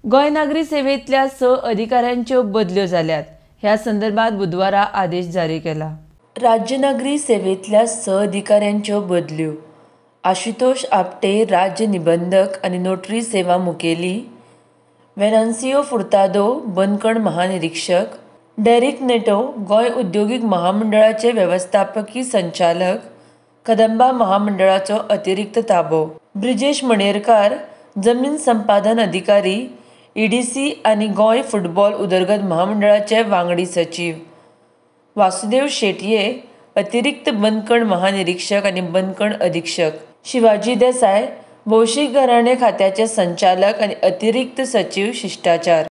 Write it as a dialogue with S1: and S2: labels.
S1: गोंय नागरी सेवेंतल्या 6 अधिकाऱ्यांच्यो बदल्यो जाल्यात। ह्या संदर्भात बुधवारा आदेश जारी केला। राज्य नागरी सेवेंतल्या 6 अधिकाऱ्यांच्यो बदल्यो आशुतोष आपटे राज्य निबंधक आनी नोटरी सेवा मुखेली, वेनान्सियो फुर्तादो बंदखण महानिरीक्षक, डेरिक नेटो गोंय उद्योगीक महामंडळाचे वेवस्थापकीय संचालक, कदंबा महामंडळाचो अतिरिक्त ताबो, ब्रिजेश मणेरकार जमीन संपादन अधिकारी ईडीसी आनी गोंय फुटबॉल उदरगत महामंडळाचे वांगडी सचीव, वासुदेव शेटये अतिरिक्त बंदखण महानिरीक्षक आनी बंदखण अधीक्षक, शिवाजी देसाय भौशीक घराणे खात्याचे संचालक आनी अतिरिक्त सचीव शिश्टाचार।